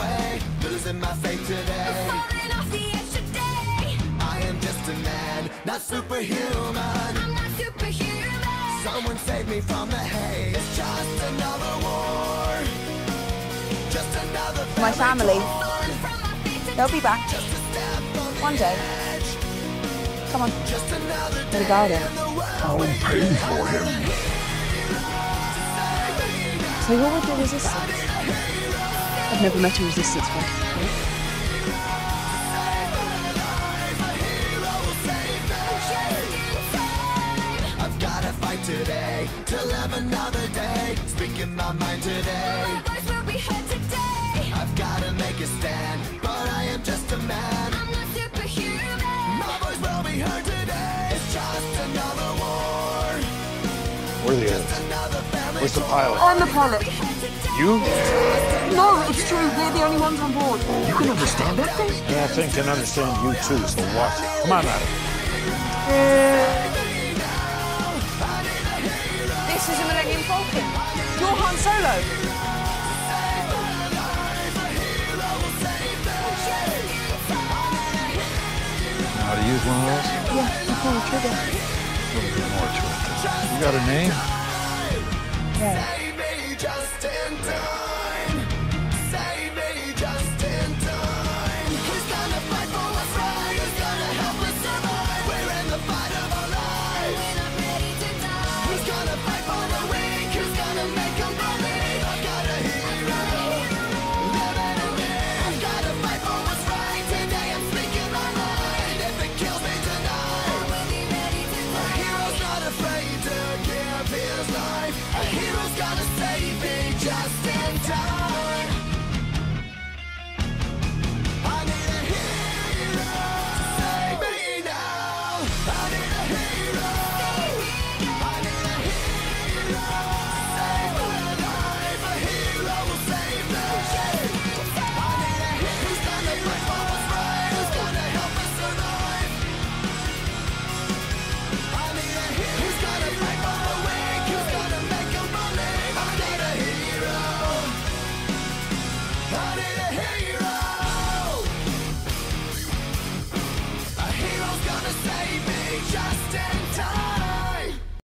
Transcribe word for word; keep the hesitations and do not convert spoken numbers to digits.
way, losing my faith today. Falling off the edge today. I am just a man, not superhuman. I'm not superhuman. Someone save me from the haze. It's just another war. Just another My family. torn From my faith today. They'll be back. Just a step on the One day. edge. Come on. Just another Let day it go then. in the world. I'll pay for him. So you're with the resistance? I've never met a resistance one. I've gotta fight today to live another day. Speaking my mind today. My voice will be heard today. I've gotta make a stand, but I am just a man. I'm not superhuman. My voice will be heard today. It's just another war. We're the Just others. another family. Where's the pilot? I'm the pilot. You? No, it's true. We're the only ones on board. You can understand that thing? That thing can understand you too, so watch it. Come on, Adam. This is a Millennium Falcon. You're Han Solo. Know how to use one of those? Yeah, you pull the trigger. A little bit more to it. You got a name? Yeah. Save me just in time.